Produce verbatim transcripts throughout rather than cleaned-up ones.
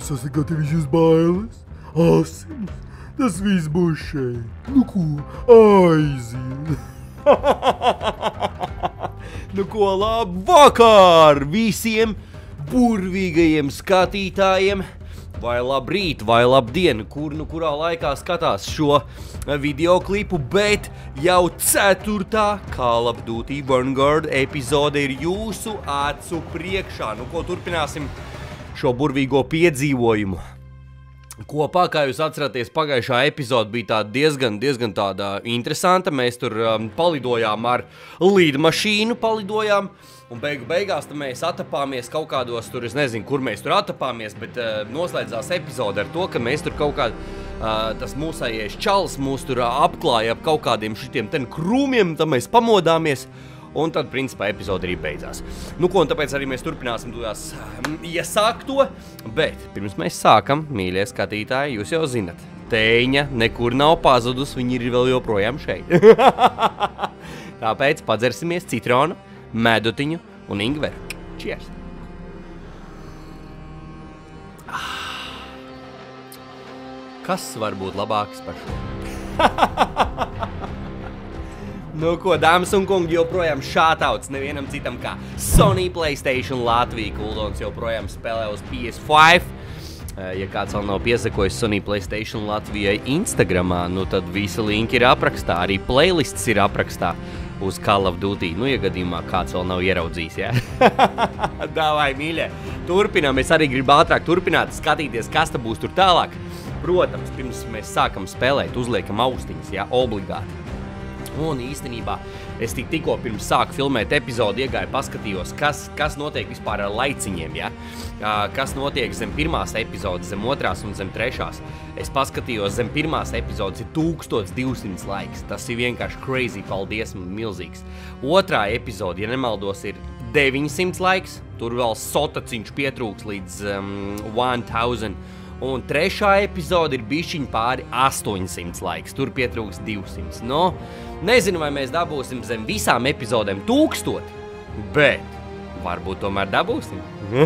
Jūs esat gatavi jūs bailes, asinis, tas viss būs šeit. Nu ko, aiziet. Nu ko, labu vakar visiem burvīgajiem skatītājiem. Vai labrīt, vai labdien, kur nu kurā laikā skatās šo videoklipu, bet jau ceturtā Call of Duty Vanguard epizode ir jūsu acu priekšā. Nu ko, turpināsim šo burvīgo piedzīvojumu. Kopā, kā jūs atceraties, pagājušā epizode bija tāda diezgan, diezgan tāda interesanta. Mēs tur um, palidojām ar lidmašīnu, palidojām. Un beigu beigās mēs atapāmies kaut kādos tur, es nezinu, kur mēs tur atapāmies, bet uh, noslēdzās epizode ar to, ka mēs tur kaut kādā, uh, tas mūsējais čalis mūs tur uh, apklāja ap kaut kādiem šitiem ten krūmiem, tad mēs pamodāmies, un tad, principā, epizode arī beidzās. Nu ko, un tāpēc arī mēs turpināsim tās um, iesākto, bet pirms mēs sākam, mīļie skatītāji, jūs jau zinat, Tēņa nekur nav pazudus, viņi ir vēl joprojām šeit. Tāpēc padzersimies citronu, medutiņu un ingveru. Cheers! Kas var būt labāks par šo? Nu ko, dāmas un kungi, joprojām šātauts nevienam citam kā Sony PlayStation Latvija. Kuldons joprojām spēlē uz P S pieci. Ja kāds vēl nav piesakojis Sony PlayStation Latvijai Instagramā, nu tad visi linki ir aprakstā, arī playlists ir aprakstā uz Call of Duty. Nu, ja gadījumā kāds vēl nav ieraudzījis, jā? Davai, mīļie, turpinām. Es arī gribu ātrāk turpināt, skatīties, kas te būs tur tālāk. Protams, pirms mēs sākam spēlēt, uzliekam austiņas, jā, obligāti. Un īstenībā es tik tikko pirms sāku filmēt epizodi iegāju, paskatījos, kas, kas notiek vispār ar laiciņiem, ja? Kas notiek zem pirmās epizodes, zem otrās un zem trešās. Es paskatījos, zem pirmās epizodes ir tūkstoš divsimt laiks. Tas ir vienkārši crazy, paldies, milzīgs. Otrā epizode, ja nemaldos, ir deviņsimt laiks. Tur vēl sotaciņš pietrūks līdz um, tusen. Un trešā epizode ir bišķiņ pāri astoņsimt laiks. Tur pietrūks divsimt. No, nezinu, vai mēs dabūsim zem visām epizodēm tūkstoti, bet varbūt tomēr dabūsim.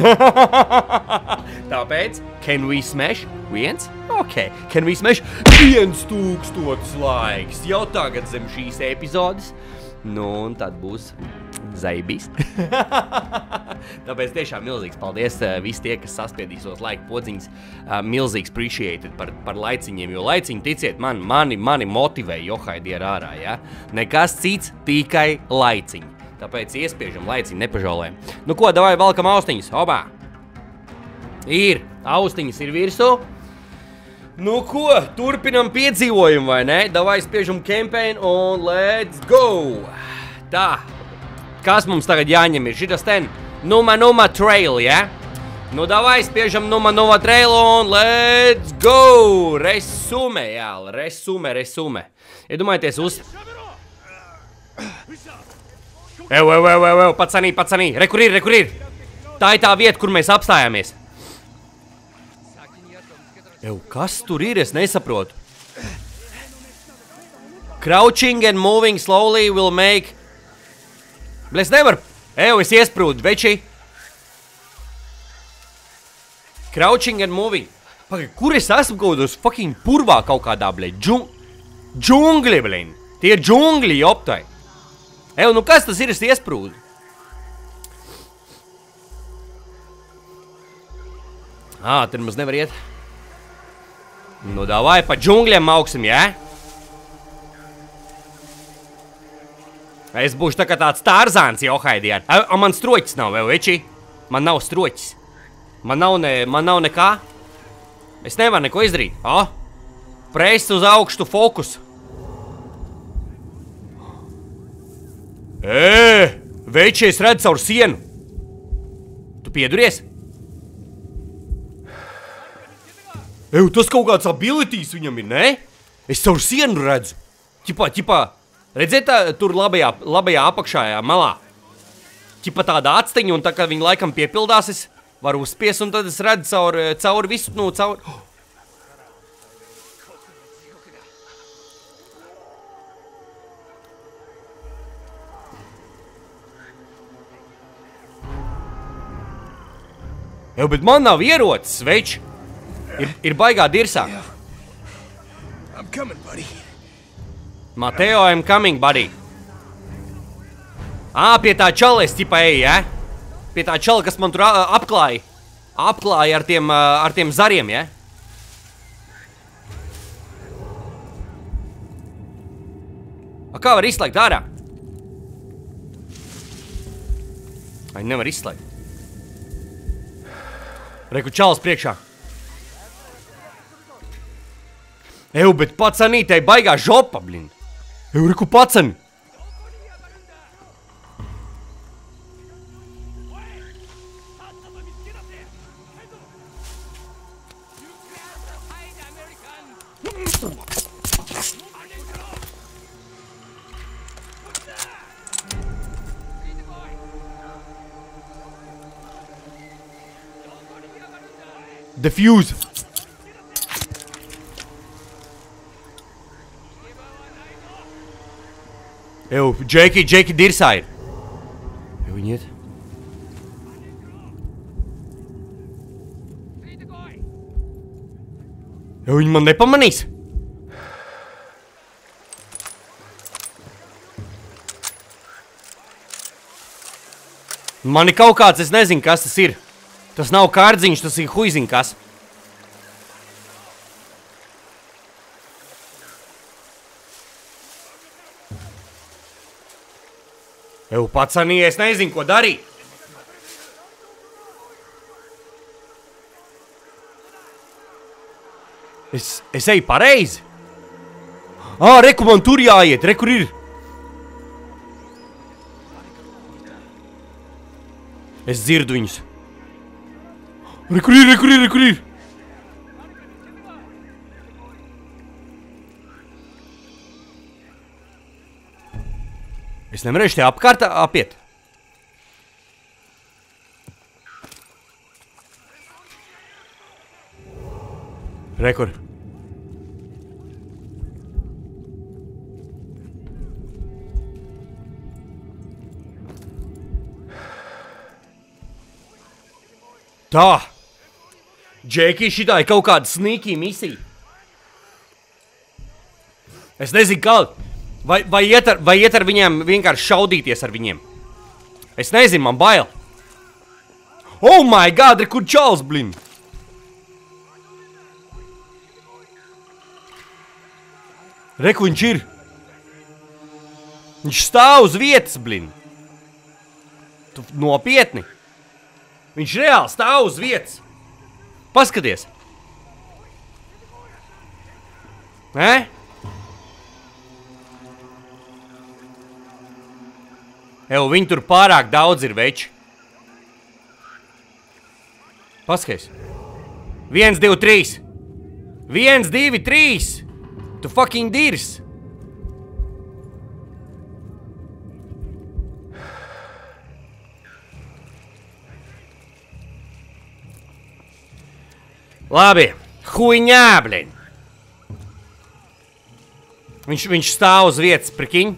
Tāpēc, can we smash viens? Ok, can we smash viens tūkstots laiks jau tagad zem šīs epizodes? Nu, un tad būs zaibīs. Tāpēc tiešām milzīgs paldies visi tie, kas saspiedīsos laika podziņas. Milzīgs appreciated par, par laiciņiem, jo laiciņi, ticiet, man, mani, mani motivē johaidi ar ārā, ja? Nekas cits, tikai laiciņi. Tāpēc iespiežam laiciņi, nepažaulējam. Nu ko, davai valkam austiņas, obā! Ir, austiņas ir virsū. Nu ko, turpinam piedzīvojumu, vai ne? Davai spiežam campaign un let's go! Tā, kas mums tagad jāņem ir? Šitas ten Numa Numa Trail, ja? Nu davai spiežam Numa Numa Trail un let's go! Resume, jā, resume, resume. Iedomājieties uz... Ew, ew, ew, ew, ew, pacanī, pacanī, re kur ir, re kur ir! Tā ir tā vieta, kur mēs apstājāmies. Ew, kas tur ir? Es nesaprotu. Crouching and moving slowly will make... Bļa, es nevaru... Ew, es iesprūdu, veči. Crouching and moving. Pagaid, kur es esmu kaut kādos fucking purvā kaut kādā, bļa? Džung... Džungli, blin. Tie ir džungli, joptai. Ew, nu kas tas ir? Es iesprūdu. Ā, tur mums nevar iet. Nu, davai, pa džungļiem augsim, jā? Es būšu tā kā tāds Tārzāns, johaidi, jā. A, man stroķis nav, vēl, veči. Man nav stroķis. Man nav, ne, man nav nekā. Es nevaru neko izdarīt. O, press uz augstu fokus. Ē, veči, es redzu caur sienu. Tu pieduries? Eju, tas kaut kāds abilities viņam ir, ne? Es caur sienu redzu. Ķipā, ķipā, redziet tā, tur labajā, labajā apakšājā malā. Ķipā tāda atsteņa, un tā, kad viņi laikam piepildās, es varu uzspies, un tad es redzu caur, caur visu, nu, caur... Oh. Eju, bet man nav ierocis, veči. Ir, ir baigā dirsā. I'm coming, buddy. Mateo, I'm coming, buddy. Ā, pie tā čala es ķipa eju, ja? Pie tā čala, kas man tur ā, apklāja. Apklāja ar tiem, ar tiem zariem, ja? A, kā var izslēgt ārā? Ai, nevar izslēgt. Reku čalis priekšā. Eju, bet pacanītei baigā žopa, blin. Eju, reku pacani. Defuse. Eju, Džeki, Džeki dirsā ir. Eju, viņi iet. Eju, viņi man nepamanīs. Man ir kaut kāds, es nezinu, kas tas ir. Tas nav kārdziņš, tas ir huiziņ kas. Eju, pacanī, es nezinu, ko darīt. Es, es eju pareizi. Ā, reku, man tur jāiet, re, kur ir. Es dzirdu viņus. Re, kur ir, re, kur ir, re, kur ir. Es nevarēšu te apkārt apiet. Re, kur. Tā. Džeki, šitā ir kaut kāda sneaky misija. Es nezinu, kā... Vai, vai, iet ar, vai iet ar viņiem vienkārši šaudīties ar viņiem? Es nezinu, man bail. Oh my god, re, kur čals, blin? Re, kur viņš ir? Viņš stāv uz vietas, blin. Tu nopietni. Viņš reāli stāv uz vietas. Paskaties. Ne? Eju, viņi tur pārāk daudz ir, veči. Paskaties. Viens, divi, trīs. Viens, divi, trīs. Tu fucking dirs. Labi. Huiņā, blin. Viņš, viņš stāv uz vietas, prikiņ.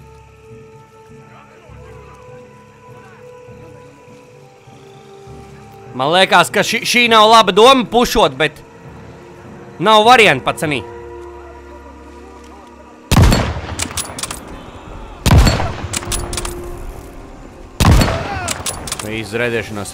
Man liekas, ka ši, šī nav laba doma pušot, bet nav varianti, pacanī. Izrēdēšanās.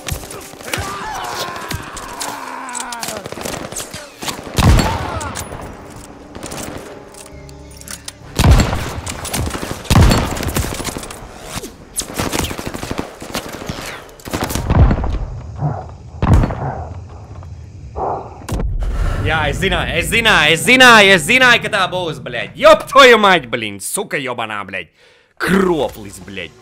Jā, es zināju, es zināju, es zināju, es zināju, ka tā būs, bļeģ. Jop, toju maģi, blin, suka jobanā, bļeģ. Kroplis, bļeģ.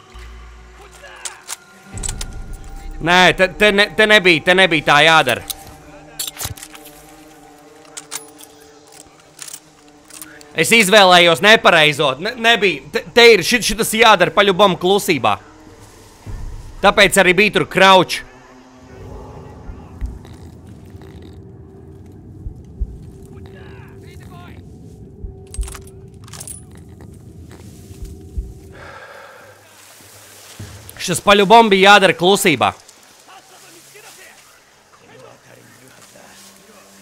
Nē, te, te, ne, te nebija, te nebija tā jādara. Es izvēlējos nepareizo, ne, nebija, te, te ir, šit, šitas jādara paļubam klusībā. Tāpēc arī bija tur krauč. Šis paļubom bija jādara klusībā.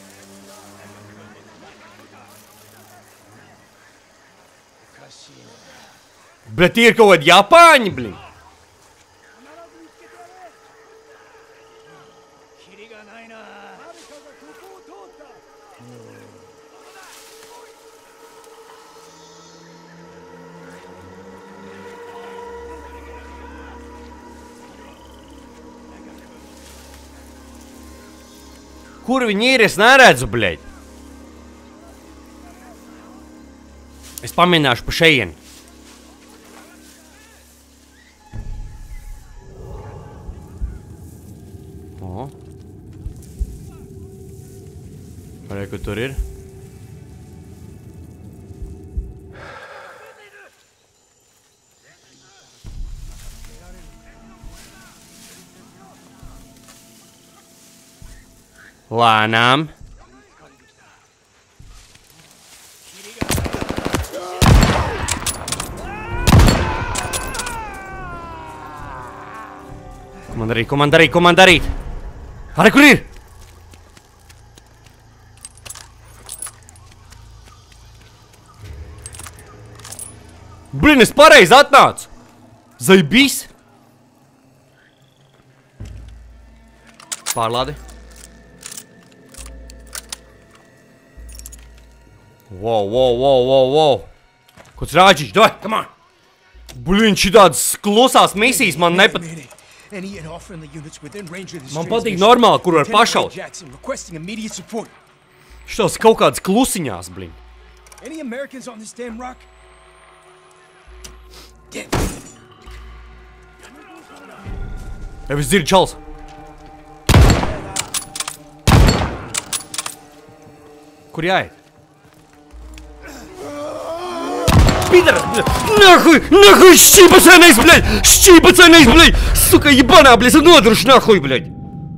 Bet tie ir kaut kādi Japāņi, blin. Kur viņi ir? Es neredzu, bļeļ. Es pamēģināšu pa šejieni. O. Arī, kur tur ir? Lēnām. Ko man darīt, ko man darīt, ko man darīt? Arī, kur ir? Blin, es pareizi atnācu. Zaibīs. Pārlādi. Wow, wow, wow, wow, wow. Kods rāģiņš, doj, come on. Blin, šitādas klusās misijas man nepat... Man patīk normāli, kur var pašaut. Šitādas kaut kādas klusiņās, blin. Ja, es dzirdu čals. Kur jāiet? Пидор! Нахуй! Нахуй! Щипацанais, блядь! Щипацанais, блядь! Сука, ебана, блядь! Нодруш, нахуй, блядь!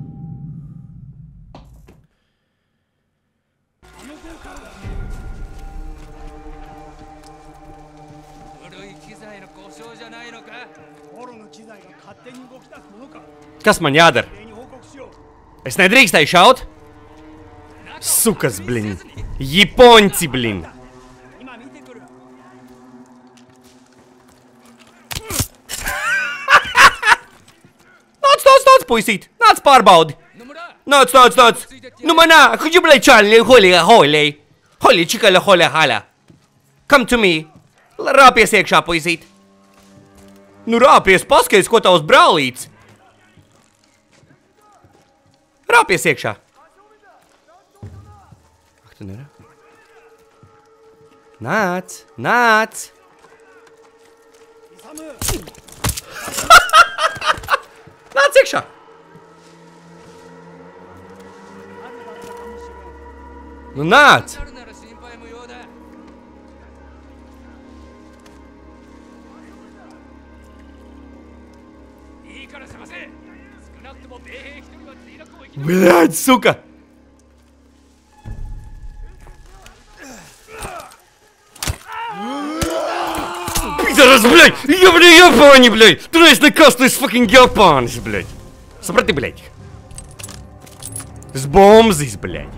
Kas man jādara? Es nedrīkstēju šaut? Sukas, blin! Japoņci, blin! Puisīt, nāc pārbaudi. Nāc, nāc, nāc. Nu manā, kuģi, blēj, čāli, holi, holi. Holi, čikala, holi, hala. Come to me. Rāpies iekšā, puisīt. Nu rāpies, paskaties, ko tavs brālīts. Rāpies iekšā. Ak, tu nerā? Nāc, nāc. Nāc iekšā. Nu nāc! Bļaļ, suka! Pīdaras, bļaļ! Jebļi Japāņi, bļaļ! Tu neesi nekas, tu esi fucking Japānis, bļaļ! Saprati, bļaļ? Tas bombzis, bļaļ!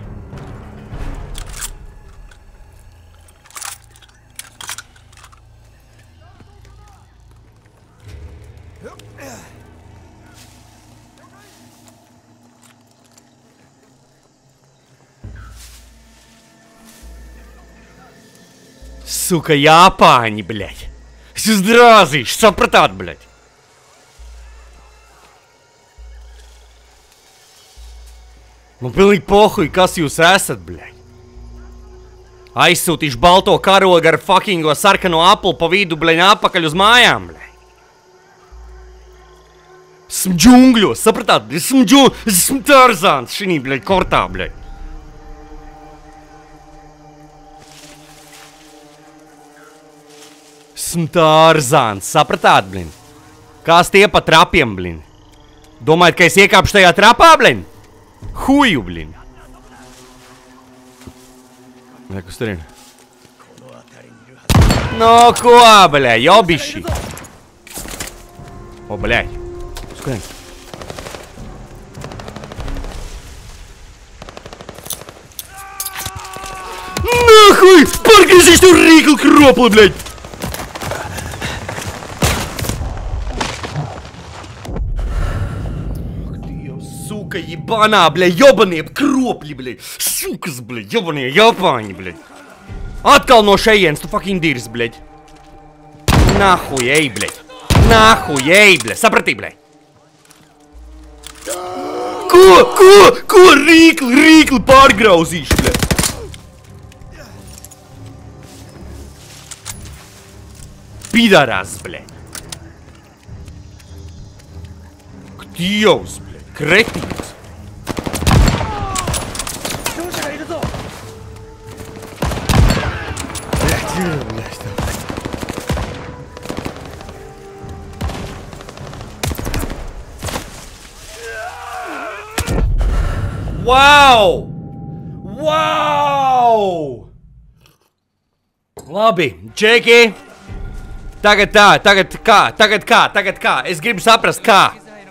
Сука, Japāņi, bļaļ! Es jūs drāzīšu, sapratāt, bļaļ! Man pilnīgi pohuj, kas jūs esat, bļaļ! Aizsūtīšu balto karogu ar fuckingo sarkano aplu pa vidu, bļaļ, apakaļ uz mājām, bļaļ! Esmu džungļos, sapratāt? Esmu džungļos, esmu Tarzāns šinī, bļaļ, kortā, bļaļ! Esmu Tarzāns, sapratāt, blin? Kās tie pa trapiem, blin? Domājat, ka es iekāpšu tajā trapā, blin? Huju, blin! Nē, kas tur ir? No, ko, bļā, jobiši! O, bļā! Skurien! Nahuj! Pargriezīs tu rīkli kropli, bļā! Suka, jebana, bļa, jobanie kropļi, bļa. Sukas, bļa, jobanie Japāņi, bļa. Atkal no šejienes, tu fucking dirs, bļa. Nahuj, ej, bļa. Nahuj, ej, bļa. Sapratī, bļa. Ko, ko, ko, rīkli, rīkli pārgrauzīšu, bļa. Pidarās, bļa. Dievs, bļa, kretīns. Wow! Wow! Labi, Džeki. Tagad tā, tagad kā, tagad kā, tagad kā. Es gribu saprast, kā.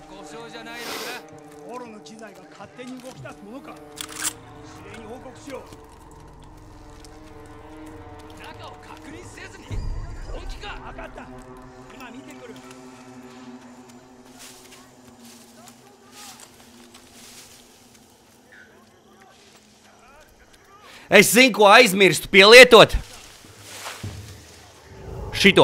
Es zinu, ko aizmirstu pielietot. Šito.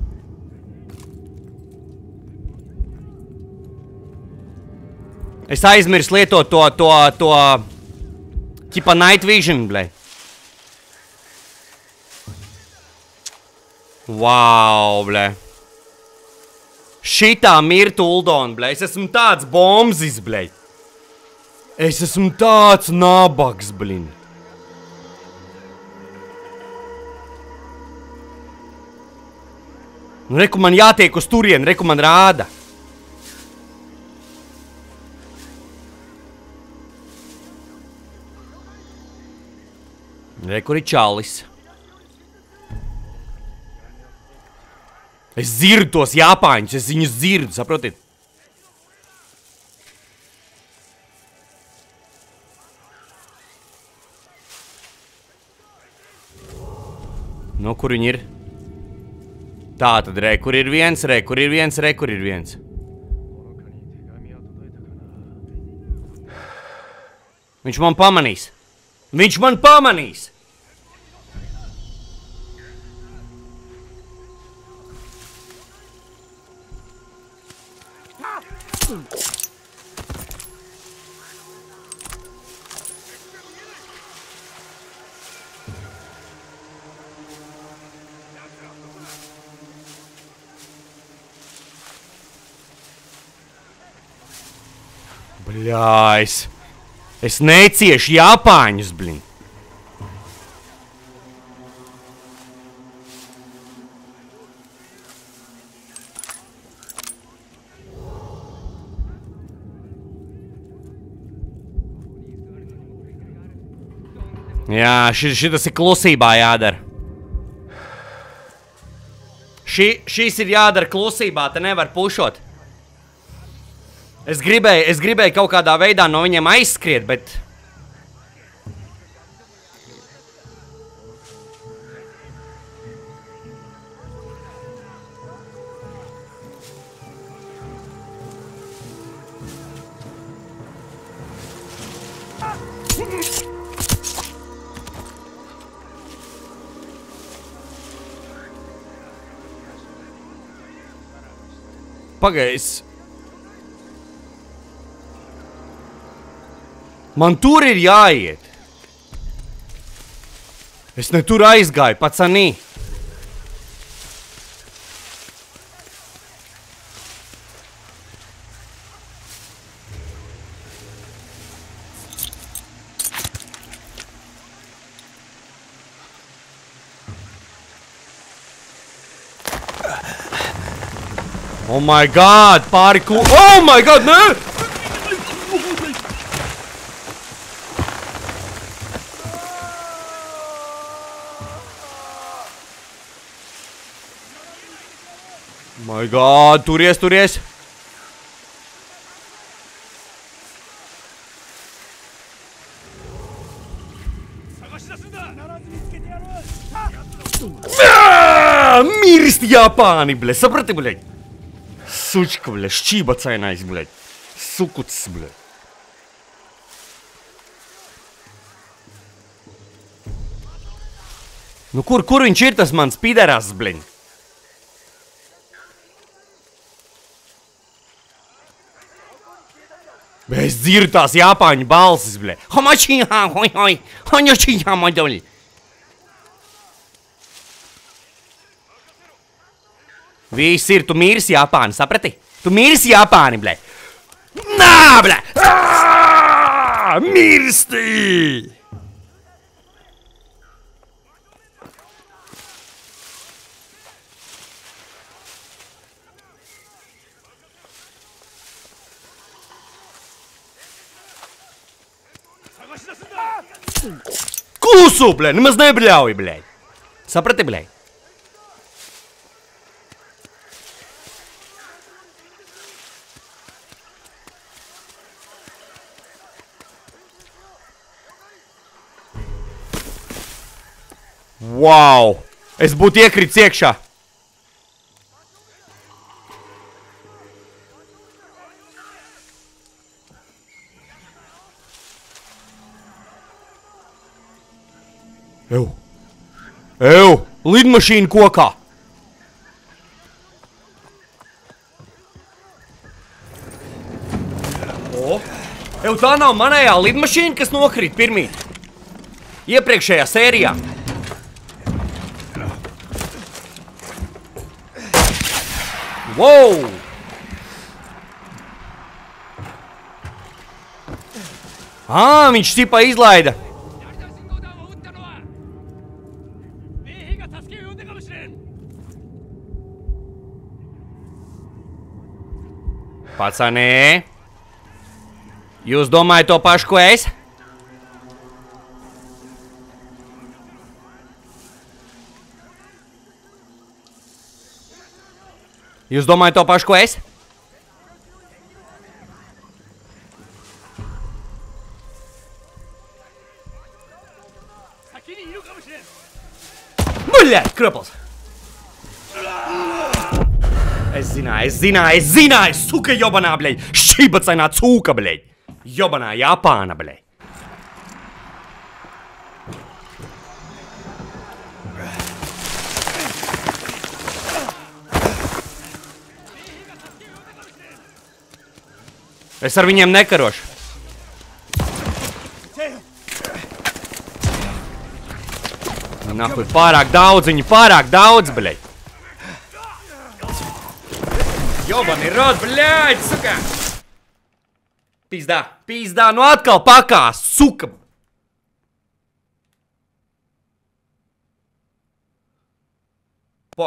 Es aizmirstu lietot to, to, to, ķipa night vision, blē. Wow, blē. Šitā mirtu Uldon, blē. Es esmu tāds bombzis, blē. Es esmu tāds nabags, blin. Reku man jātiek uz turienu, reku man rāda. Reku ir čalis. Es dzirdu tos Japāņus, es viņus dzirdu, saprotiet? No, kur viņi ir? Tā tad, re, kur ir viens, re, kur ir viens, re, kur ir viens. Viņš man pamanīs. Viņš man pamanīs! Bļājs. Es neciešu Japāņus, blin. Jā, šis, šitas ir klusībā jādara. Ši, šis ir jādara klusībā, te nevar pušot. Es gribēju, es gribēju kaut kādā veidā no viņiem aizskriet, bet... Pagaiz. Man tur ir jāiet. Es ne tur aizgāju, pacanī. Oh my god, pāri ku... Oh my god, nē! Oh my god, turies, turies! Mirst Japāni, bļa, saprati, bļa? Sučka, bļa, šķība cainājis, bļa. Sukuts, bļa. Nu kur, kur viņš ir tas mans pideras, bliņ? Es dzirdu tās Japāņu balsis, bliņ. Homačīhā, hoi, hoi, hoņočīhā, maļoļi. Viss ir, tu mirsi Japāni, saprati? Tu mirsi Japāni, bliņ. Nā, bliņ! Mirsti! Klusu, blē, nemaz nebļauj, blē. Saprati, blē? Wow! Es būtu iekrits iekšā. Ew! Ew! Lidmašīna kokā! O! Ew, tā nav manējā lidmašīna, kas nokrīt pirmīt. Iepriekšējā sērijā. Wow! Ā, viņš tipā izlaida. Pacanī, jūs domājat to pašu, ko es? Jūs domājat to pašu, ko es? Buļļēt, krapals! Es zināju, es zināju, es zināju, suka jobanā, bļeļ! Šībacainā cūka, bļeļ! Jobanā Japāna, bļeļ! Es ar viņiem nekarošu. Nahuj, pārāk daudz, viņi pārāk daudz, bļeļ! Jobani rod, bļāģ, suka! Pizdā, pizdā, nu atkal pakās, suka! Po?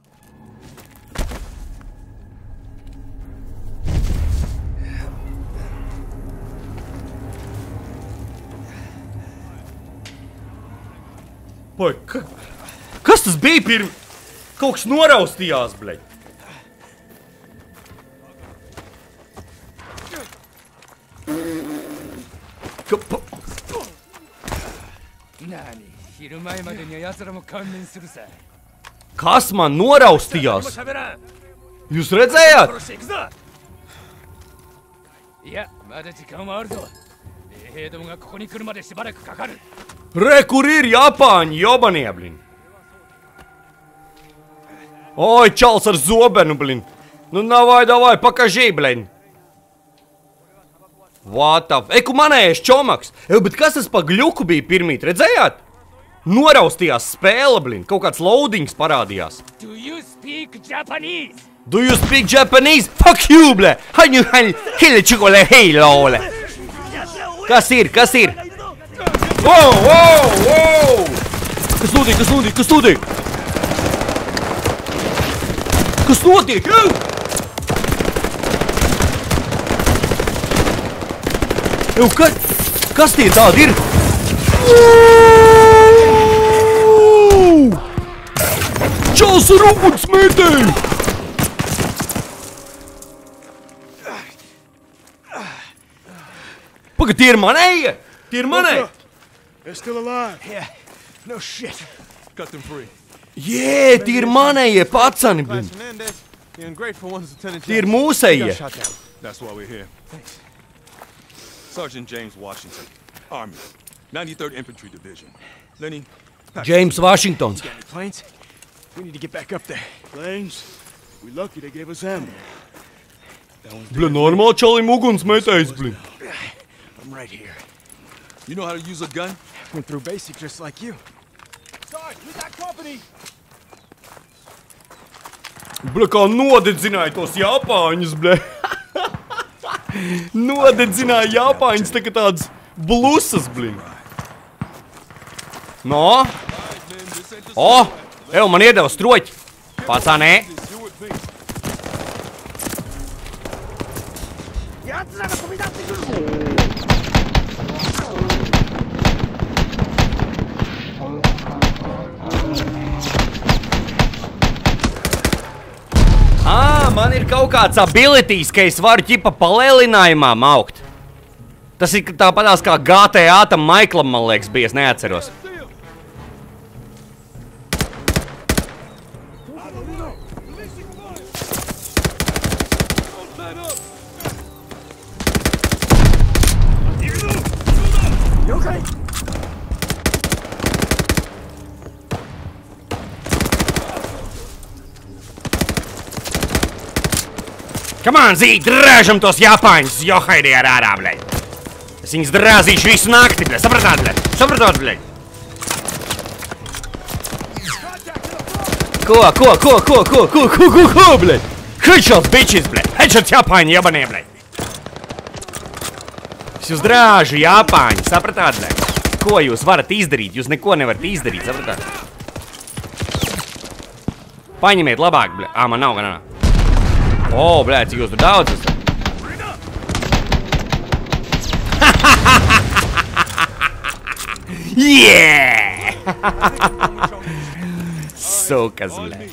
Po, ka, kas tas bija pirm? Kaut kas noraustījās, bļaļ! Kas man noraustījās? Jūs redzējāt? Re, kur ir Japāņi, jobanie, blin? Oi, čals ar zobenu, blin. Nu, davai, davai, pakažī, blin. What the f... Eku manējais čomaks! Eju, bet kas tas pa gļuku bija pirmīt, redzējāt? Noraustījās spēle, blin. Kaut kāds loadings parādījās. Do you speak Japanese? Do you speak Japanese? Fuck you, blē! Haņu, haņu, hili čikole, hei, lole! Kas ir, kas ir? Wow, wow, wow! Kas notiek, kas notiek, kas notiek? Kas notiek, jau? Eju, ka, kas tie tādi ir? Čals ar ugunsmētēju! Pagad, tie ir manēji? Tie ir manēji? They're still alive. Yeah. No shit. Cut them free. Jē, tie ir manējie pacani, blin. Tie ir mūsējie. That's why we're here. Sergeant James Washington, Army, ninety-third Infantry Division. Lenny, James Washingtons. Got any planes? We need to get back up there. Planes? We lucky they gave us ammo. That one's Bля, normāli čalim ugunsmetējs, bļa. I'm right here. You know how to use a gun? Went through basic just like you. Sarge, we got company! Bļa, kā nodedzināja tos Japāņus, bļa. Nodedzināja Japāņus, tā kā tāds blusas, bļa. No? O, ev, man iedeva stroķi. Pacanē. Ā, man ir kaut kāds abilities, ka es varu ķipa palēlinājumā maukt. Tas ir tāpatās kā G T A tam Maiklam, man liekas, bija, es neatceros. Come on, Zī, drāžam tos Japāņus, johaidī ar ārā, bļaļ. Es viņus drāzīšu visu nakti, bļaļ. Sapratāt, bļaļ? Sapratot, bļaļ? Ko, ko, ko, ko, ko, ko, ko, ko, ko, bļaļ? Headshots, bitches, bļaļ. Headshots Japāņi, jabanie, bļaļ. Es jūs drāžu, Japāņi, sapratāt, bļaļ? Ko jūs varat izdarīt? Jūs neko nevarat izdarīt, sapratāt? Paņemiet labāk, bļaļ. Ā, man nav, gan nav. O, bļā, cik jūs tur daudz esat? Yeah! Sukas, bļā.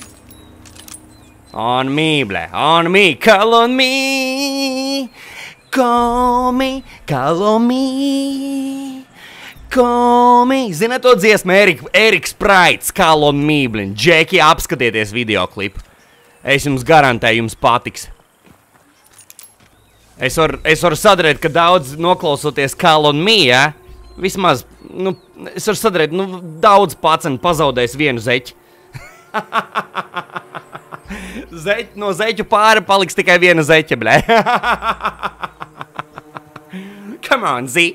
On me, bļā, on me, call on me. Call me, call on me. Call me. Zināt to dziesmu Eriks Praits, call on me, bļā. Džeki, apskatieties videoklipu. Es jums garantēju, jums patiks. Es varu, es varu sadarīt, ka daudz noklausoties Call on Me, ja? Vismaz, nu, es varu sadarīt, nu, daudz paceni pazaudējis vienu zeķi. Zeķi, no zeķu pāri paliks tikai viena zeķa, blē. Come on, Zī.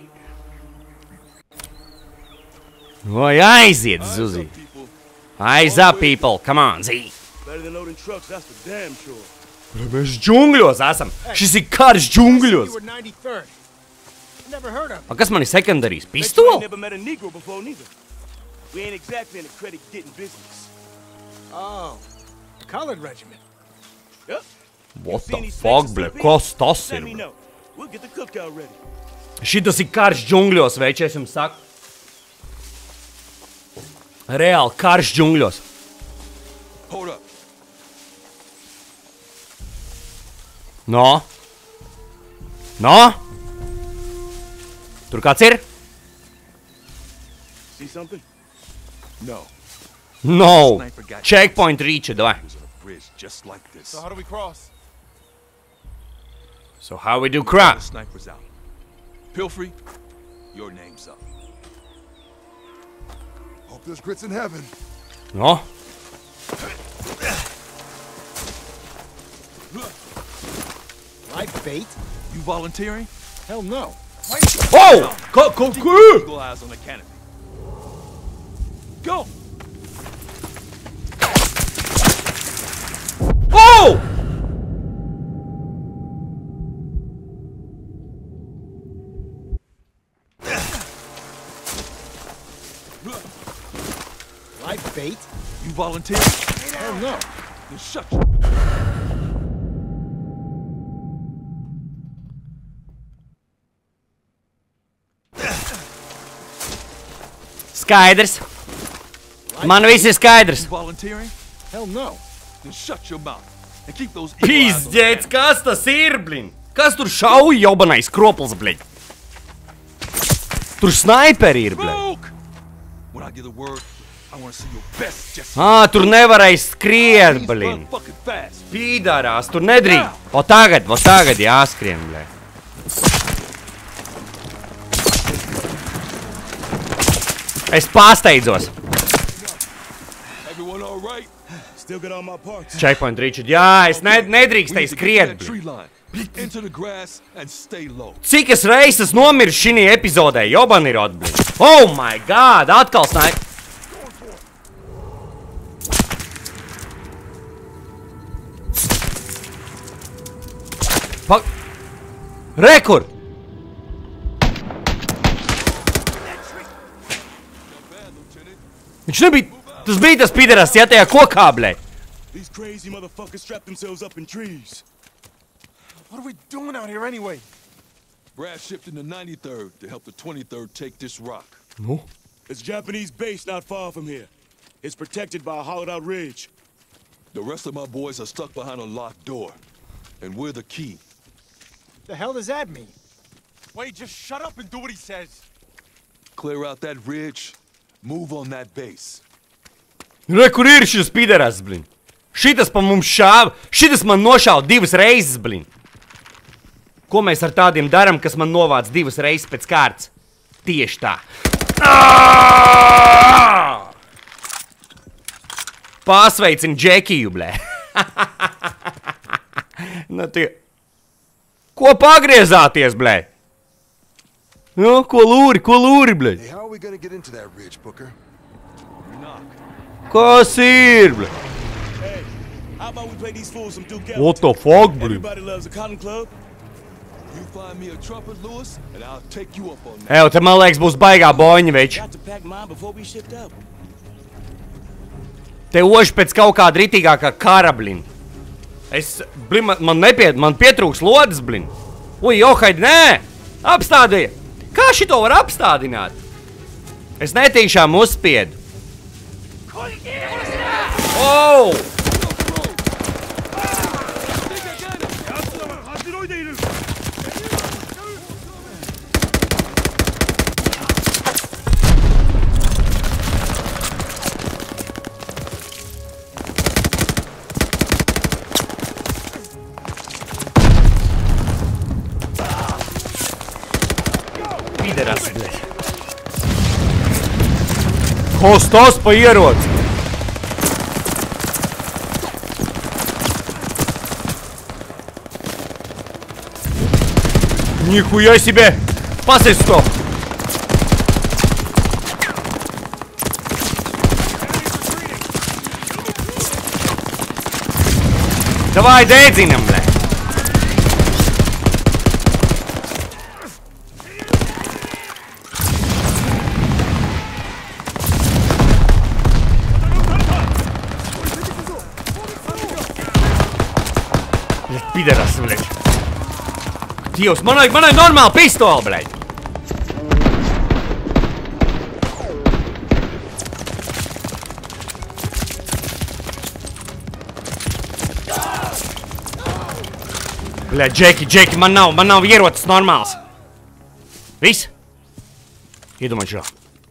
Oi, aiziet, Zuzi. Eyes up, people. Come on, Zī. Better than loading trucks, that's for damn sure. Mēs džungļos esam. Šis ir karš džungļos. You were ninety-third. Never heard of. A kas man ir sekundarīs? Bet you ain't Pistoli? never met a Negro before, neither. We ain't exactly in the credit-getting business. Oh, colored regiment. Yep. What See the any fuck, snakes or blē? something? Kas tas Let ir, me blē? know. We'll get the cookout ready. Šitas ir karš džungļos, veči, es jums saku. Reāli karš džungļos. Hold up. No? No? Tur kāds ir? See something? No. No. Checkpoint reach, davai. There's a bridge just like this. So how do we cross? So how we do The cross? sniper's out. Pilfrey, your name's up. Hope there's grits in heaven. No? Live bait? You volunteering? Hell no. Oh! Ko, ko, ko? Eagle eyes on the canopy. Go! Oh! Live bait? You volunteering? Hell no. Then shut your... Skaidrs. Man viss ir skaidrs. You volunteering? Hell no. Then shut your mouth. And keep those eagle eyes on the Pizdzēts, kas tas ir, blin? Kas tur šauj jobanais kropls, blin? Tur snaiperi ir, blin. Smoke! When I give the word, I want to see your best Jesse. Ā, tur nevarēja skriet, Please blin. run fucking fast. Pīdarās, tur nedrīk. O tagad, o tagad jāskrien, blin. Es pārsteidzos. all right? Still got all my parts. Checkpoint, Richard. Jā, es ne, nedrīkstēju skriet, Tree blin. line. Into the grass and stay low. Cik es reizes nomiršu šī epizodē, jobanirot, blin. Oh my god, atkal snaip. Pa... Rekur! Viņš nebija... Tas bija tas pideras, ja tajā kokā, blē. These crazy motherfuckers strap themselves up in trees. What are we doing out here anyway? Brad shipped in the ninety-third to help the twenty-third take this rock. Nu? It's a Japanese base not far from here. It's protected by a hollowed-out ridge. The rest of my boys are stuck behind a locked door. And we're the key. The hell does that mean? Wait, just shut up and do what he says. Clear out that ridge. Move on that base. Re, kur ir šis pideras, blin? Šitas pa mums šāva. Šitas man nošāva divas reizes, blin. Ko mēs ar tādiem daram, kas man novāc divas reizes pēc kārtas? Tieši tā. Pārsveicini Džekiju, blē. Nu tie... Ko pagriezāties, blē? Nu, ko lūri, ko lūri, blē? Hey, how are we gonna get into that ridge, Booker? Kas ir, blē? Hey, how about we play these fools some Duke Ellington? What the fuck, blē? Everybody loves a cotton club. You find me a trumpet, Lewis, and I'll take you up on that. Ew, te man liekas būs baigā boņa, več. Got to pack mine before we shipped out. Te oži pēc kaut kāda ritīgākā kara, blin. Es, blin, man, man nepiet, man pietrūks lodes, blin. Uj, johaid, nē! Apstādīja! Kā šito var apstādināt? Es netīšām uzspiedu. Oh! Pideras, blē. Kas tas pa ieroci? Нихуя себе! Пасись что! Давай, дедзинам, бля! Pideras, блядь. Dievs, man vajag, man vajag normāli pistoli, блядь. Bļaļ, Džeki, Džeki, man nav, man nav ierocis normāls. Viss? Iedomāj šo.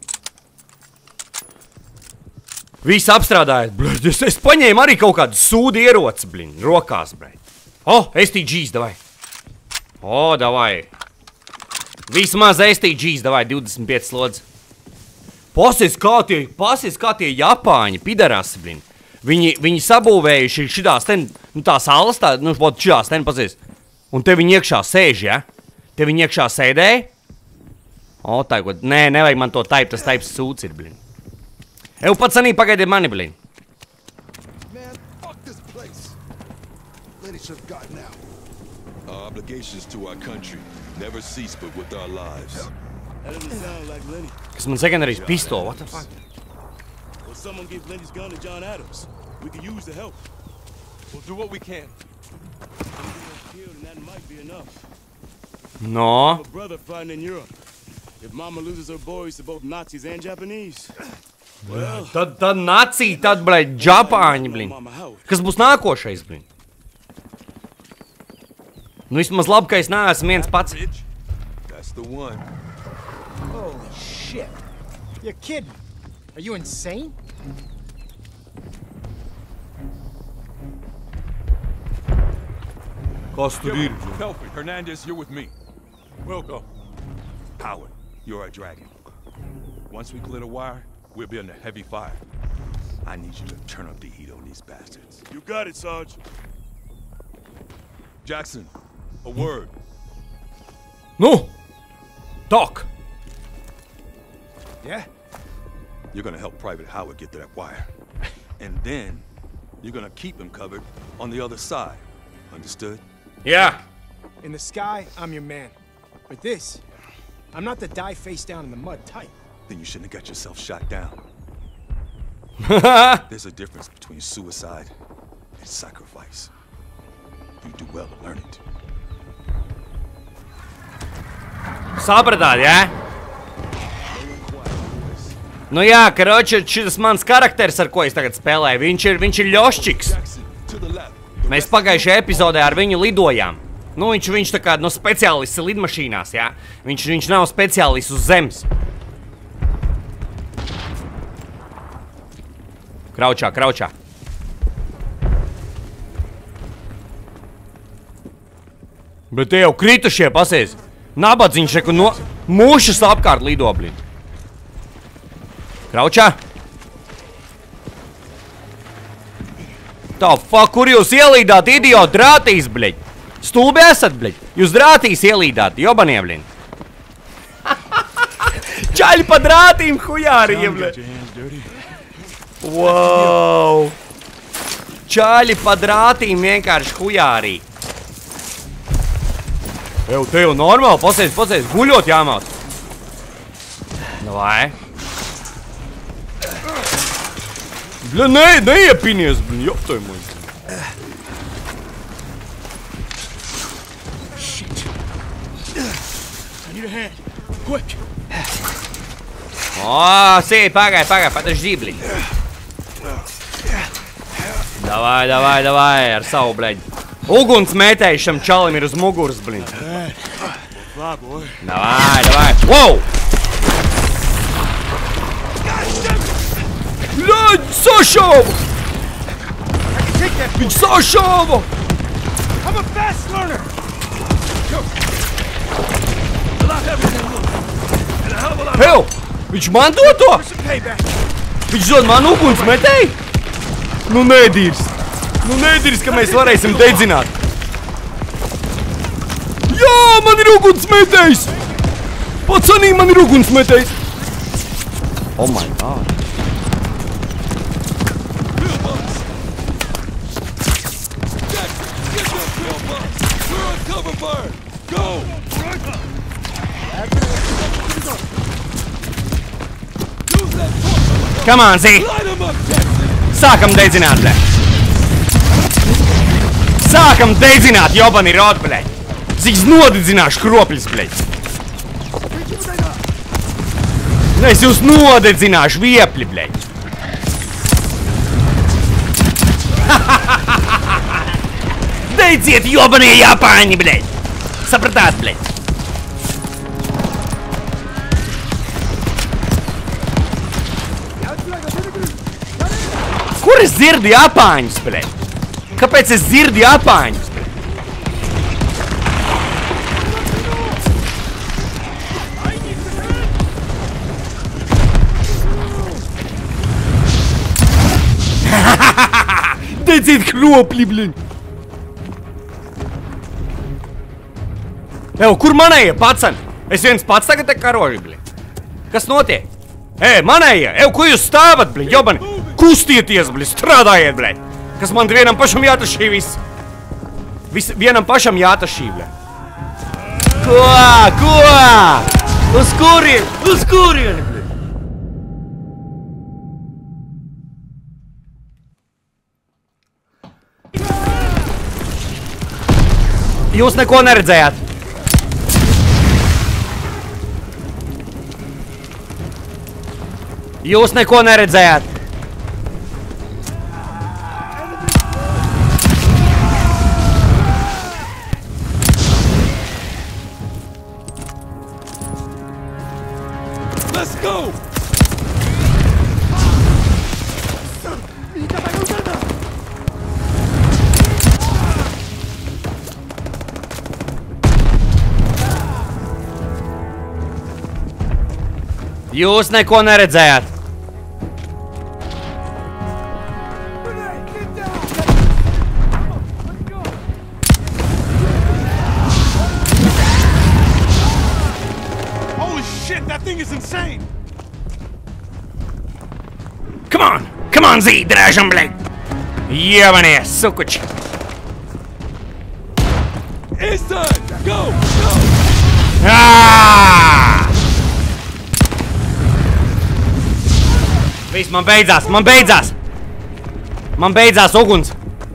Viss apstrādājot, bļaļ, es, es paņēmu arī kaut kādu sūdu ieroci, blin, rokās, bļaļ. O, S T Gs, davai. O, davai. Vismaz S T Gs, davai, divdesmit pieci slodzes. Pasies, kā tie, pasies, kā tie Japāņi, pidarasi, blin. Viņi, viņi sabūvējuši šitās ten, nu tā salas, tā, nu, vot šitās ten, pasies. Un te viņi iekšā sēž, ja? Te viņi iekšā sēdēja. O, tā, ko, nē, nevajag man to taipt, tas taips sūds ir, blin. Ev, pats anī pagaidiet mani, blin. Man, fuck this place. Lenny should have gotten out. Our obligations to our country never cease but with our lives. That doesn't sound like Lenny. Kas man sekundarīs pistoli, what the fuck? Well, someone give Lenny's gun to John Adams. We could use the help. We'll do what we can. Killed, and that might be enough. No. A brother fighting in Europe. If Mama loses her boys to both Nazis and Japanese, well, Tad, tad nacija, tad, blēģ, Japāņi, blin. Mama how? Kas būs nākošais, blin? Nu, vismaz labi, ka es neesmu viens pats. That's the one. Holy shit. You're kidding. Are you insane? Kas tur ir? Pelfrey, Hernandez, you're with me. We'll go. Howard, you're our dragon. Once we clear the wire, we'll be under heavy fire. I need you to turn up the heat on these bastards. You got it, Sarge. Jackson, a word. Nu! Talk! Yeah? You're gonna help Private Howard get to that wire. And then, you're gonna keep him covered on the other side. Understood? Yeah. In the sky, I'm your man. But this, I'm not the die face down in the mud type. Then you shouldn't have got yourself shot down. There's a difference between suicide and sacrifice. You do well to learn it. Sapratāt, jā? Nu jā, karoči, šis mans karakters, ar ko es tagad spēlēju, viņš ir, viņš ir ļoščiks. Mēs pagājušajā epizodē ar viņu lidojām. Nu, viņš, viņš tā kā, nu, speciālists lidmašīnās, jā? Viņš, viņš nav speciālists uz zemes. Kraučā, kraučā. Bet te jau kritušie, pasies. Nabadziņš reku no mūšas apkārt lido, blin. Kraučā. Tā, fuck, kur jūs ielīdāt, idiot, drātīs, blin? Stulbi esat, blin? Jūs drātīs ielīdāt, jobanie, blin. Čaļi pa drātīm hujāriem, blin. Wow. Čaļi pa drātīm vienkārši hujārī. Ew, te jau normāli, pasies, pasies, guļot jāmāt. Davai. Bļa, ne, neiepinies, bļa, joptoj muļ. Shit. I need a hand. Quick. O, sēj, pagai, pagai, padaždī, bļa. Davai, davai, davai, ar savu, bļa. Uguns mētēji šam čalim ir uz muguras, blin. Davai, davai. Wow! Bļaļ, sašauva! Viņš sašauva! I'm a fast learner. Hew! Viņš man dod to? Viņš dod man uguns mētēji? Nu, nedīrs. Nu, nedīrs, ka mēs varēsim dedzināt. Jā, man ir ugunsmetējs! Pacanī, man ir ugunsmetējs! Oh my god. Come on, Z! Sākam dedzināt, bļa! Sākam dedzināt, jobani rot, bļaļ! Zik nodedzināšu kropļus, bļaļ! Es jūs nodedzināšu viepļi, bļaļ! Dedziet, jobanie Japāņi, bļaļ! Sapratāt, bļaļ! Kur es dzirdu Japāņus, bļaļ? Kāpēc es dzirdu Japāņus? Dedziet kropļi, bļaļ! Ew, kur manējie, pacan? Es viens pats tagad te karoži, bļaļ. Kas notiek? Ej, manējie, ew, ko jūs stāvat, bļaļ, jobani? Kustieties, bļaļ, strādājiet, bļaļ! Kas man vienam pašam jātašī viss? Vis, vienam pašam jātašī, bļa. Ko? Ko? Uz kurien? Uz kurien, bļa? Jūs neko neredzējāt? Jūs neko neredzējāt? Let's go! Jūs neko neredzējāt. thing is insane! Come on! Come on, Z! Дрожим, блядь! Ебаные, сукучи! Inside! Go! Go! Aaaa! Viss, man beidzās! Man beidzās! Man beidzās uguns!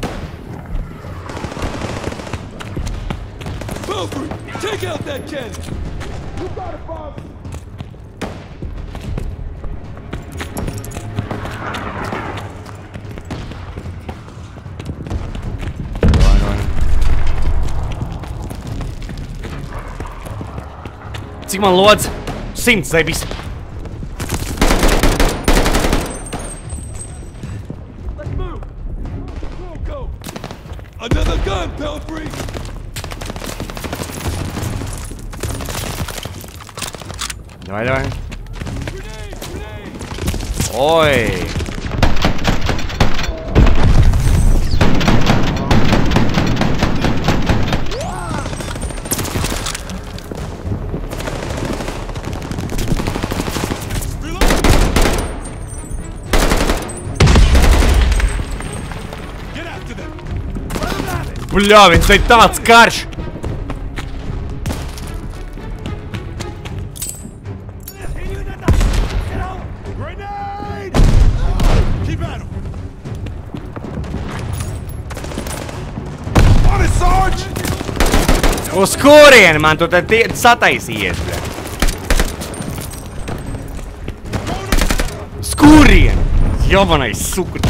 Belfry, take out that cannon! You got it, Bob! Cik man lodz? Simts, zebis. Let's move! Go, go! Another gun, Belfry! Давай, давай. Grenade! Grenade! Ой. Get after them! Bļā, viņš te ir tāds karš. Grenade! Keep at him! On it, Sarge! Uz kurieni man tu te tie- sataisījies, bļā? Uz kurieni? Jobanais sukuts.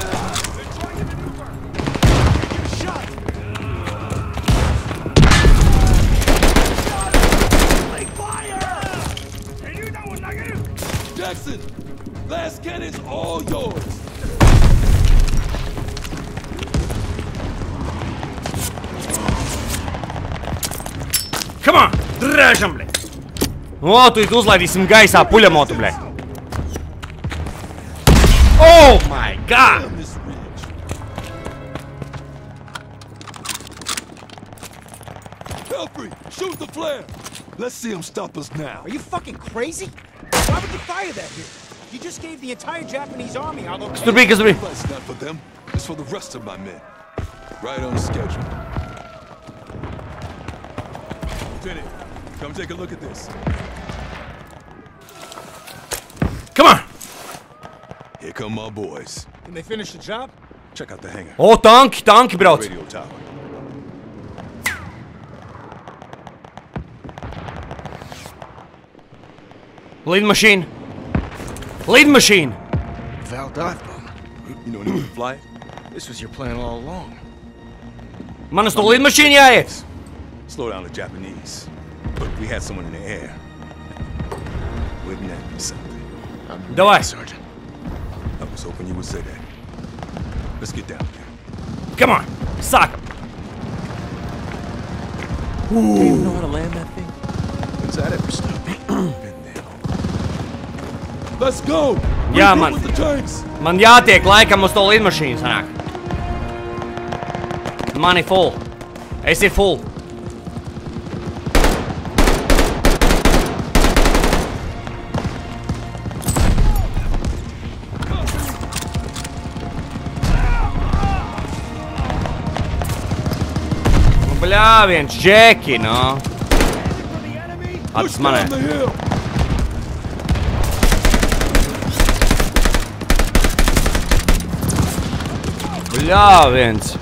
Jackson! Last cannon's all yours! Come on! Drēžam, bļā! O, tu uzlaidīsim gaisā puļamotu, bļā! Oh my god! On this ridge. Belfry, shoot the flare! Let's see him stop us now. Are you fucking crazy? Why would you fire that here? You just gave the entire Japanese army our location. Tur bija, kas tur bija? That's not for them. It's for the rest of my men. Right on schedule. Lieutenant, come take a look at this. Come on! Here come my boys. Can they finish the job? Check out the hangar. O, tanki, tanki brauc! Radio tower. Lidmašīna! Lidmašīna! Val dive bomb. You know anyone can fly it? This was your plan all along. Man uz to lidmašīnu jāiet! Slow down the Japanese. But if we had someone in the air, wouldn't that be something? Давай! Sergeant. I was hoping you would say that. Let's get down there. Come on! Sākam! When's that ever stopped? Let's go! Jā, Regroup man. with the tanks! Man jātiek laikam uz to lidmašīnu, sanāk. Mani full. Esi full. Nu, bļā, viens džeki, no. Push Atas manē. down the hill! Bļā, viens.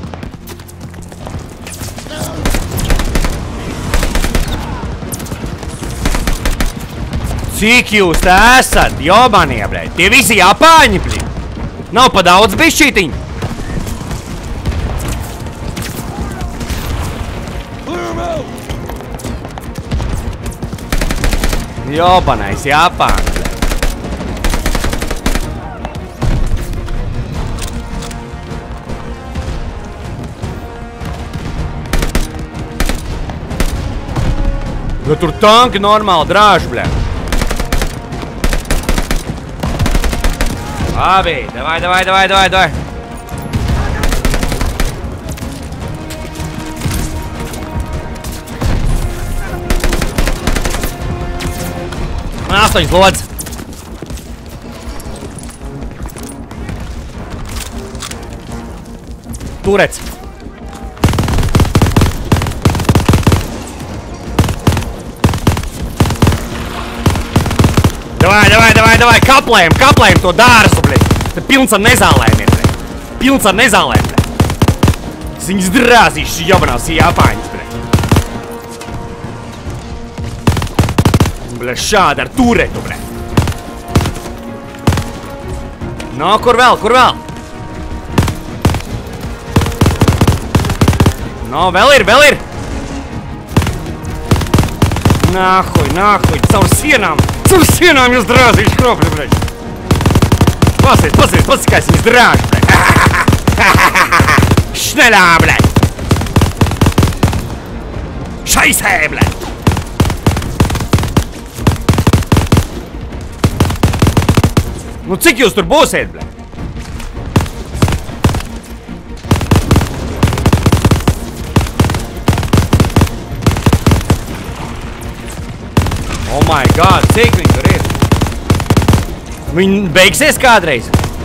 Cik jūs te esat, jobanie, bļaļ? Tie visi japāņi, bļaļ? Nav pa daudz bišķītiņu? Clear him out! Jobanais Japāns, bļaļ. Jo tur tanki normāli drāž, bļaļ. Labi, davai, davai, davai, davai, davai. Astoņas lodes. Turets. Davai, davai, davai, davai, kaplējam, kaplējam to dārstu, bļi. Te pilns ar nezālēm ir, bļi. Pilns ar nezālēm, bļi. Es viņas drāzīšu jabanās jāpāņas, bļi. Bļi, šādi ar turetu, bļi. No, kur vēl, kur vēl? No, vēl ir, vēl ir. Nahuj, nahuj, caur sienām. Caur sienām jūs drāzīšu kropļi, bļi. Pasies, pasies, pasies, kā es viņas drāžu, bļi. Šneļā, bļi. Šaisē, bļi. Nu, cik jūs tur būsiet, bļi? Oh my god, cik viņi tur ir? Viņi beigsies kādreiz?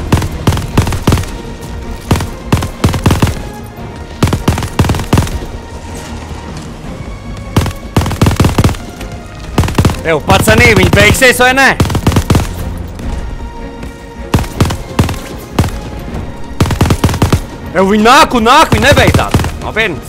Ew, pacanī, viņi beigsies vai nē? Ew, viņi nāk un nāk, viņi nebeidzās. Nopietni.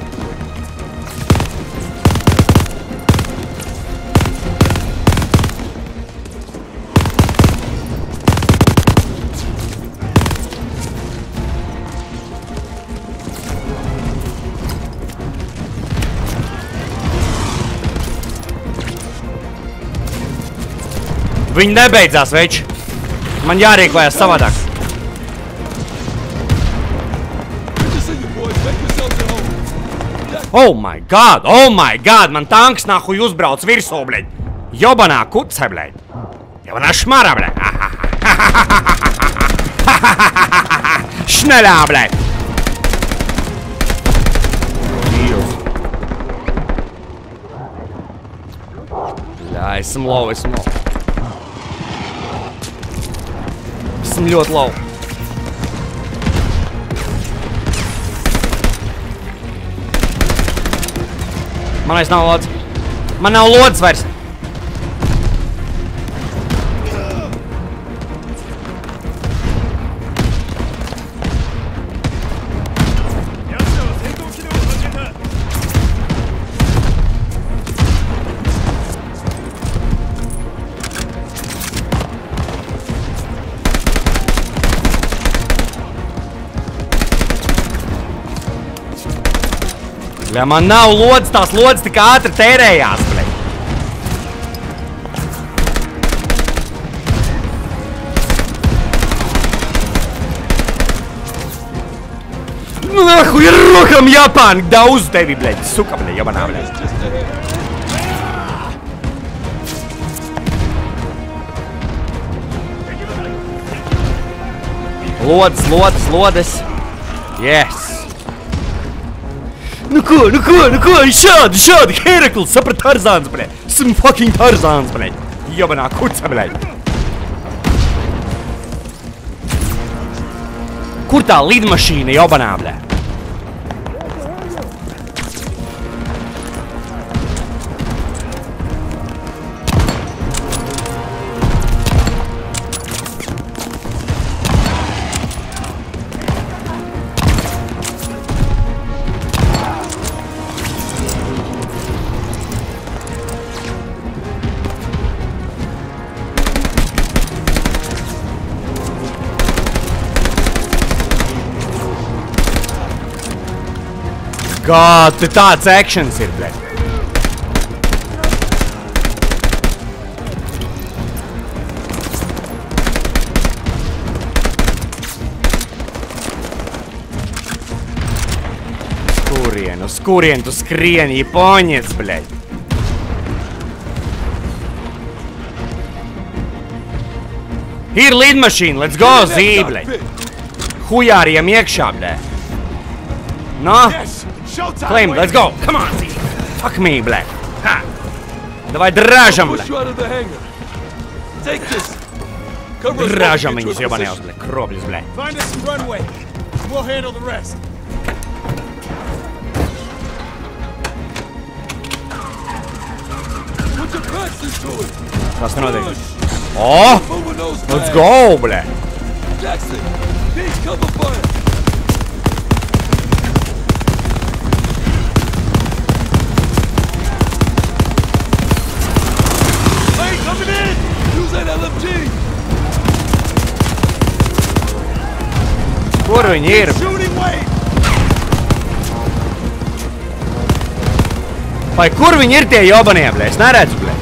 Viņi nebeidzās, veči. Man jārīkojas savādāk. Oh my god, oh my god, man tanks nahuj uzbrauc virsū, bļeļ. Jobanā kuce, bļeļ. Jobanā šmara, bļeļ. Šneļā, bļeļ. Jā, esam low, esam low. Esam ļoti low. Man vairs nav lods. Man nav lods vairs. Ja man nav lodas, tās lodas tik ātri tērējās, bļeļ. Nu, nahuj, ar rokam Japāni, daudz tevi, bļeļ. Suka, bļeļ, jabanā, bļeļ. Lodas, lodas, lodas. Yes. Nu ko, nu ko, nu ko, šādi, šādi, Herakls, saprat Tarzāns, bļeļ. Esam fucking Tarzāns, bļeļ. Jabanā kuca, bļeļ. Kur tā lidmašīna, jabanā, bļeļ? God, te tāds actions ir, bļeļ. Kurien, uz kurien tu skrien, Japoņiec, bļeļ. Ir lidmašīna, let's go, zī, bļeļ. Hujāriem iekšā, bļeļ. No? Claim, let's go. Come on, Z. Fuck me, bļeļ. Ha. Davai drāžam, bļeļ. Take this. Cover us Dražam once we viņus get to a jobanējos, position. ble, kropļus, ble. Find us some runway. We'll handle the rest. Put your backs into it. Kas te notiek? Push. O! Moving those Let's bags. go, ble. Jackson, engage cover fire. Hey, coming in. Use that L M G. Kur viņi ir? Shooting wave. Vai kur viņi ir tie jobanie, ble? Es neredzu, ble.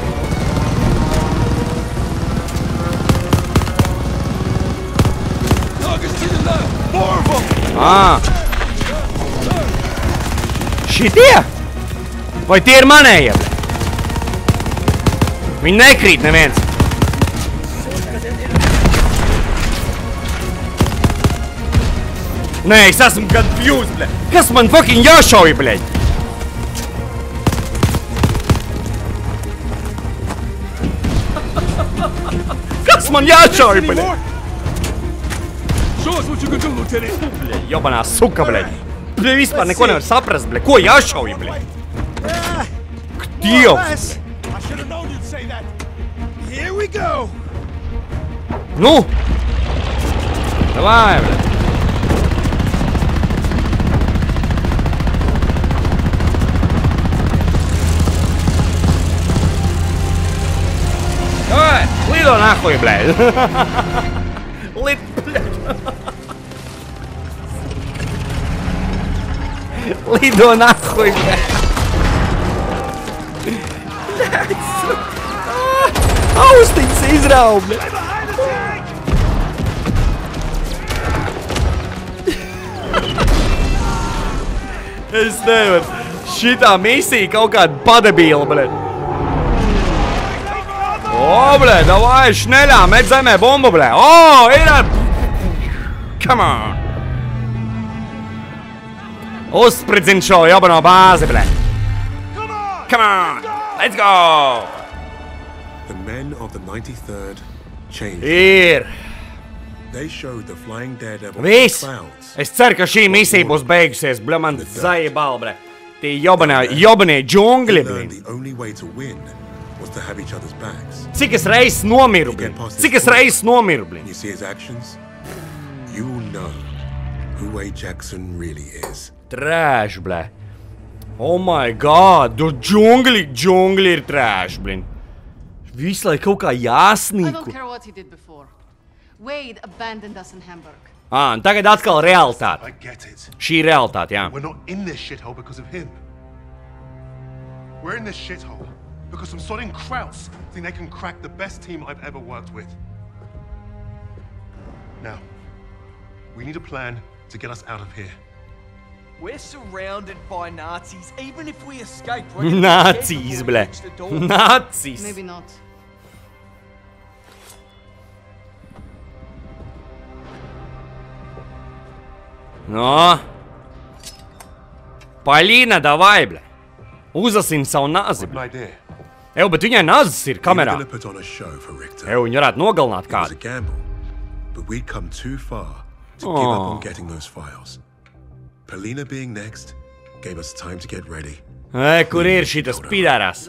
Targets to the left. Four of them. Ā. Šitie? Vai tie ir manējie, ble? Viņi nekrīt neviens. Nē, es esmu confused, ble. Kas man fucking jāšauj, ble? Kas man jāšauj, ble? Show us what you can do, Lieutenant. Ble, jobanā suka, ble. Ble, vispār neko nevar saprast, ble. Ko jāšauj, ble? Ah, Dievs! I should have known you'd say that. Here we go. Nu! Davai, ble. Давай, lido нахуй, блядь. Лид, блядь. Lido нахуй, блядь. Блядь, сука. Austiņas izrauj, blядь. Es nevaru. Šitā misija kaut kāda padebīla, blядь. O, blē, davai, šneļā, met zemē bombu, blē. O, ir ar... Come on. Uzspridzin šo jobano bāzi, blē. Come on. Let's go. The men of the ninety-third changed. Ir. They showed the flying daredevil Viss. clouds. Es ceru, ka šī misija būs beigusies, blē, man zajebal, blē. Tie jobanie, jobanie They džungli, blē. learned the only way to win was to have each other's backs. Cik es reizes nomiru, blē. Cik es reizes nomiru, blē. When you see his actions, you will know who Wade Jackson really is. Trash, blē. Oh my god, du džungli, džungli ir trash, blin. Visu laiku kaut kā I don't jāsnīku. care what he did before. Wade abandoned us in Hamburg. Ā, un tagad atkal realitāte. I get it. Šī ir realitāte, jā. We're not in this shithole because of him. We're in this shithole because some sodding Krauts think they can crack the best team I've ever worked with. Now, we need a plan to get us out of here. We're surrounded by Nazis. Even if we escape, Nazis, blē. Nazis. Maybe not. No. Paļīna, davai, blē. Uzasin savu nazi, An blē. idea. Ew, bet viņai nazis ir We were kamerā. gonna put on a show for Richter. Ew, viņi varētu nogalināt It was a kādu. gamble, but we'd come too far to give up Aw. on getting those files. Polina being next gave us time to get ready. E, kur ir šitas pidārās?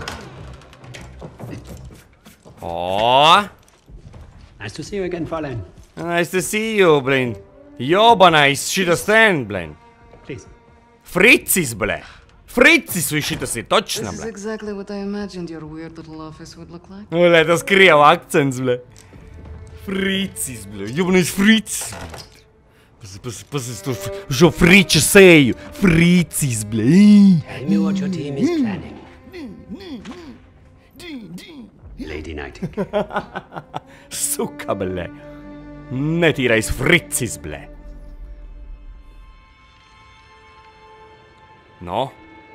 O, Nice to see you again, Fräulein. nice to see you, blin. Jobanais šitas ten, blin. Please. Fricis, blē. Fricis vai šitas ir točna, This is blē. exactly what I imagined your weird little office would look like. Blē, tas krievu akcents, blē. Fricis, blē. Jobanais Fricis. Pas, pas, to šo friča sēju. Fricis, blē. Tell me what your team is planning. Lady Nightingale. Suka, blē. Netīrais Fricis, blē. No?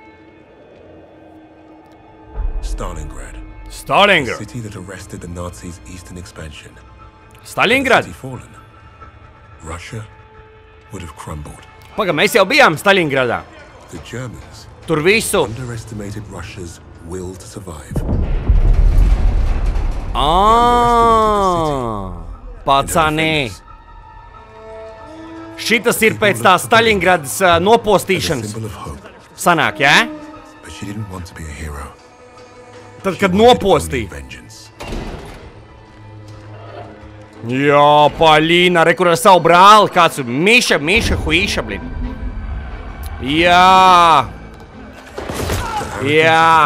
Stalingrad. The Stalingrad. city that arrested the Nazis' eastern expansion. Stalingrad. Had the city fallen, Russia would have crumbled. Paga, mēs jau bijām Stalingradā. The Germans Tur visu. underestimated Russia's will to survive. Aaaa, pacani. Šitas ir pēc tā Staļingradas uh, nopostīšanas. Sanāk, jā? Tad, kad nopostīja. Jā, Paļina, re, kur ar savu brāli, kāds ir Miša, Miša, Huīša, blin. Jā. Jā.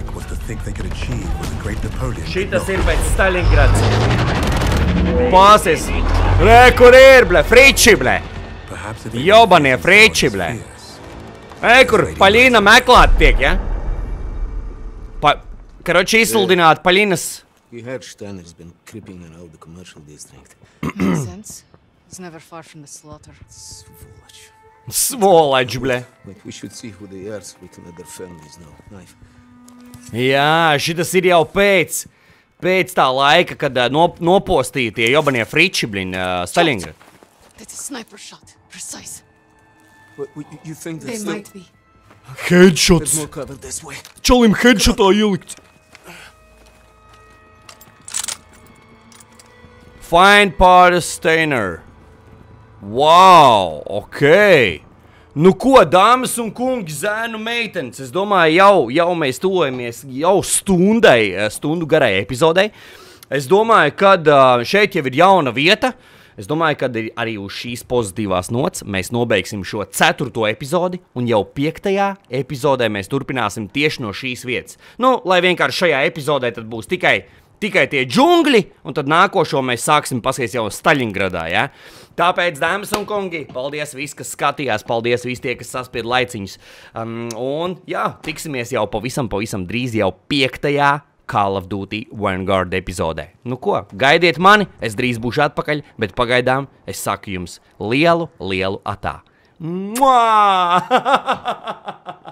Šitas ir pēc Staļingradas. Pāsies. Re, kur ir, ble, friči, ble. Jobanie friči, ble. Ej, kur Paļina meklēt tiek, ja? Pa, karoči izsludināt Paļinas. We heard Steiner's been creeping around the commercial district. Makes sense. He's never far from the slaughter. Svoloch. Svoloch, ble. Wait, we should see who they are so we can let their families know. Knife. Jā, šitas ir jau pēc, pēc tā laika, kad uh, nop, nopostīja tie jobanie friči, blin, uh, Staļingrad. That's a sniper shot. Precise. What, what, you think They still... might be. Headshots. There's more cover this way. Čalim headshotā ielikt. Find Paris Steiner. Wow, ok. Nu ko, dāmas un kungi, zēnu meitenes, es domāju, jau, jau mēs tuvojamies jau stundai, stundu garai epizodei. Es domāju, kad šeit jau ir jauna vieta. Es domāju, ka arī uz šīs pozitīvās nots mēs nobeigsim šo ceturto epizodi, un jau piektajā epizodē mēs turpināsim tieši no šīs vietas. Nu, lai vienkārši šajā epizodē tad būs tikai, tikai tie džungļi, un tad nākošo mēs sāksim pasies jau Staļingradā, ja? Tāpēc, dāmas un kungi, paldies visi, kas skatījās, paldies visi tie, kas saspied laiciņus. Um, un, jā, tiksimies jau pavisam, pavisam drīz jau piektajā Call of Duty Vanguard epizodē. Nu ko, gaidiet mani, es drīz būšu atpakaļ, bet pagaidām es saku jums lielu, lielu atā. Mua!